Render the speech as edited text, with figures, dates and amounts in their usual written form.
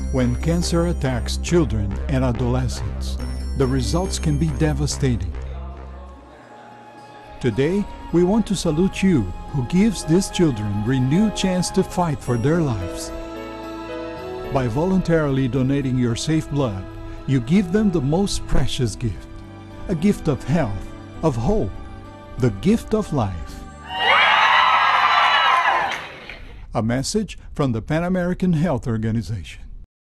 When cancer attacks children and adolescents, the results can be devastating. Today, we want to salute you who gives these children renewed chance to fight for their lives. By voluntarily donating your safe blood, you give them the most precious gift, a gift of health, of hope, the gift of life. A message from the Pan American Health Organization.